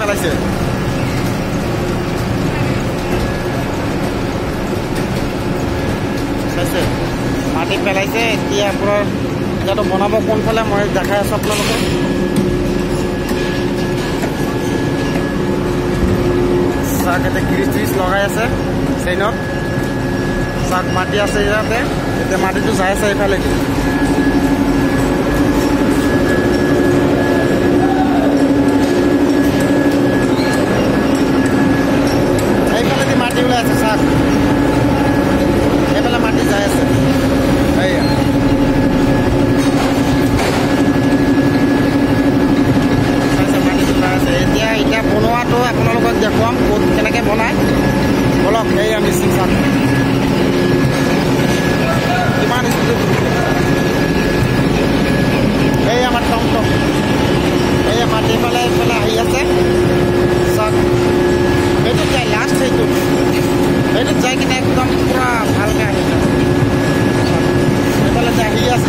পেলাইছে চাইছে মাটি পেলাইছে এতিয়া পুৰা এতিয়াতো বনাব কোনফালে মই দেখাই আছোঁ আপোনালোকে চাক এতিয়া গ্ৰীজ ত্ৰিজ লগাই আছে চেইনত চাক মাটি আছে ইয়াতে এতিয়া মাটিটো যাই আছে এইফালে এইফালেদি মাটি ওলাই আছে চাক এইফালে মাটি যাই আছে এইয়া মাটিটো যাই আছে এতিয়া ইটা বনোৱাটো আপোনালোকক দেখুৱাম ক'ত কেনেকৈ বনায় বলক এইয়া মিচিং চাক কিমান স্পীডত এই আমাৰ টমটম এই মাটি ফালে এইফালে আহি আছে চাক এইটোত যায় লাষ্ট এইটোত যাই কিনে একদম পুৰা ভালকৈ আহি যায় এইফালে যে আহি আছে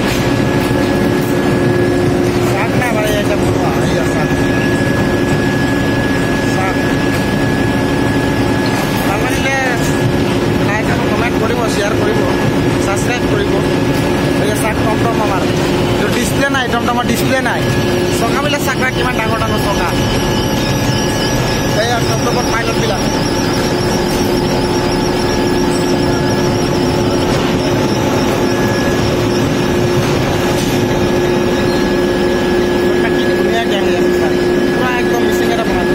চাক নাই বাৰু এতিয়া বনোৱা আহি আছে চাক ভালমানিলে লাইক আৰু কমেণ্ট কৰিব শ্বেয়াৰ কৰিব ছাবস্ক্ৰাইব কৰিব এই চাক টমটম আমাৰ এইটো ডিছপ্লে নাই টমটমৰ ডিছপ্লে নাই চকাবিলাক চাকা কিমান ডাঙৰ ডাঙৰ চকা এইয়া টমটমৰ পাইলটবিলাক ধুনীয়াকৈ আহি আছে চাক পুৰা একদম মিচিং এটা বনাই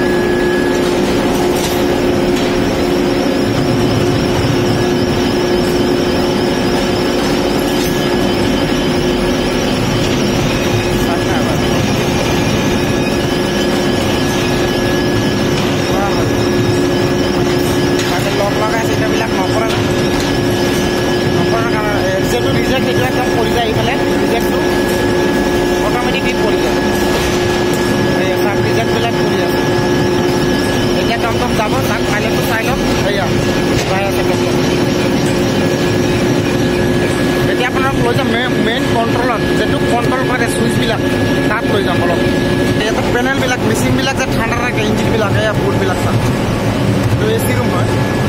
মেইন কণ্ট্ৰলত যিটো কণ্ট্ৰল কৰে চুইচবিলাক তাত লৈ যাম অলপ ইয়াতে পেনেলবিলাক মেচিনবিলাক যে ঠাণ্ডা থাকে ইঞ্জিনবিলাক এয়া বুটবিলাক তাত এইটো এ চি ৰুম হয়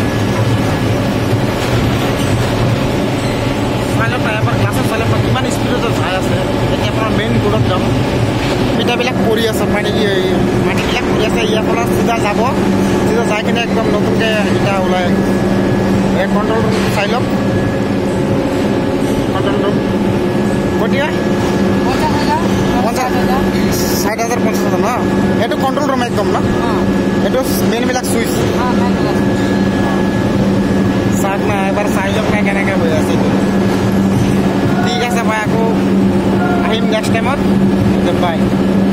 চাই লওক এবাৰ ক্লাছত চাই লওক কিমান স্পীডত যাই আছে এতিয়া আপোনাৰ মেইন ৰোডত যাম ইটাবিলাক পৰি আছে মাটিবিলাক পৰি আছে ইয়াৰ পৰা চিধা যাব চিধা যাই কিনে একদম নতুনকৈ ইটা ওলাই এই কণ্ট্ৰল ৰুম চাই লওক কণ্ট্ৰল ৰুম কতিয়া 60,050 ন এইটো কণ্ট্ৰল ৰুম একদম ন এইটো মেইনবিলাক চুইচ চাওক না এবাৰ চাই লওক না কেনেকৈ হৈ আছে এইটো ঠিক আছে মই আকৌ আহিম নেক্সট টাইমত বাই